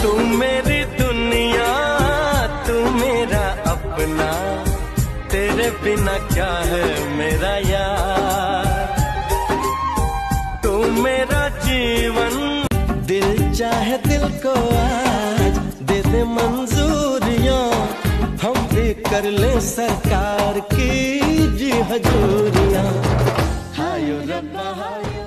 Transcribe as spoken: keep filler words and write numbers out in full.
तू मेरी दुनिया, तू मेरा अपना, तेरे बिना क्या है मेरा यार। तू मेरा जीवन, दिल चाहे दिल को आज दे दे मंजूरियां, हम भी कर ले सरकार की जी हजूरियां। हाय रब्बा हाय